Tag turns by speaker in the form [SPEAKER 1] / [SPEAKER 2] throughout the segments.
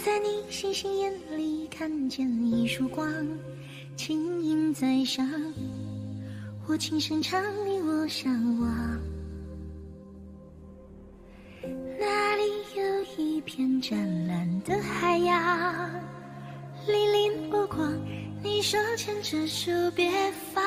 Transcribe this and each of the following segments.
[SPEAKER 1] 在你星星眼里看见一束光，轻盈在上，我轻声唱你我向往。那里有一片湛蓝的海洋，粼粼波光，你手牵着手别放。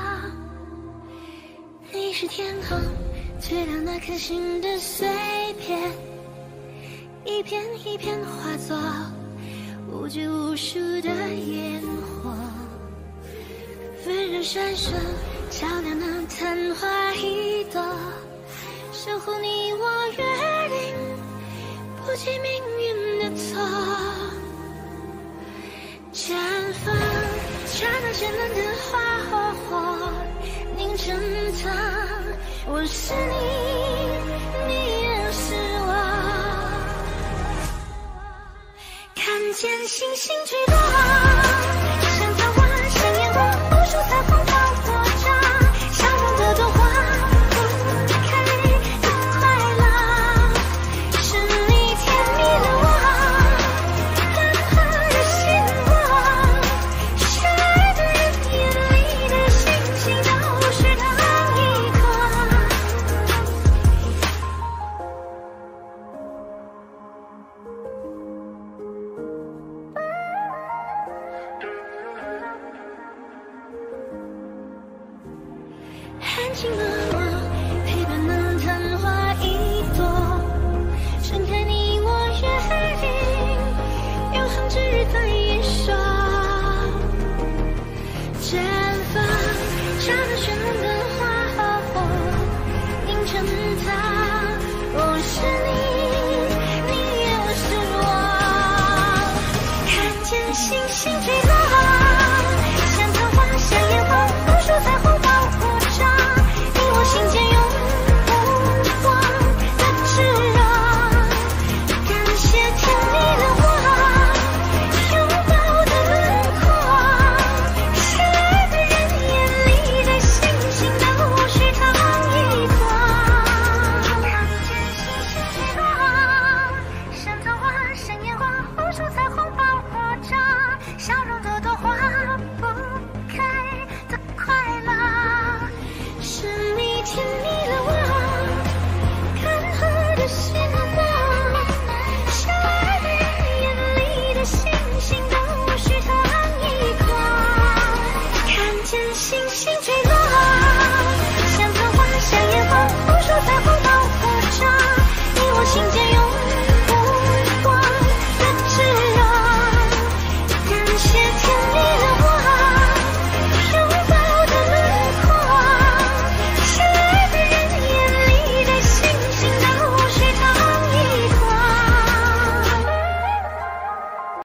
[SPEAKER 1] 你是天空最亮那颗星的碎片，一片一片化作无拘无束的烟火，温柔闪烁，照亮那昙花一朵，守护你我约定，不计命运的错。绽放，刹那绚烂的花火，凝成汤。我是你，你也是我。看见星星坠落。